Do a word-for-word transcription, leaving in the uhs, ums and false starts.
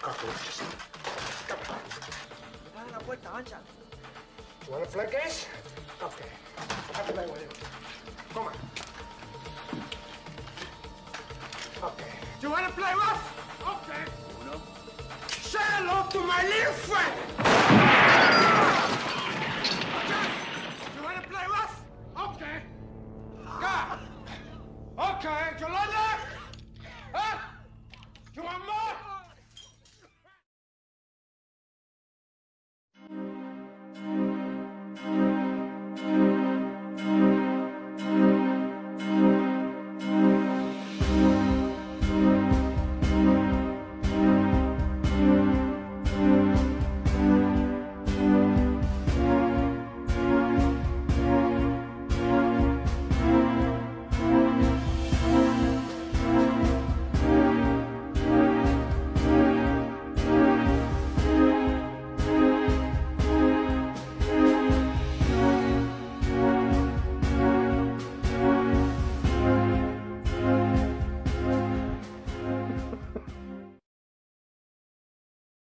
Dale la puerta, mancha. You want to play games? Okay. I'll play with you. Come on. Okay. Do you want to play rough? Okay. Uno. Say hello to my little friend. Okay. You want to play rough? Okay. God. Okay. Yolanda.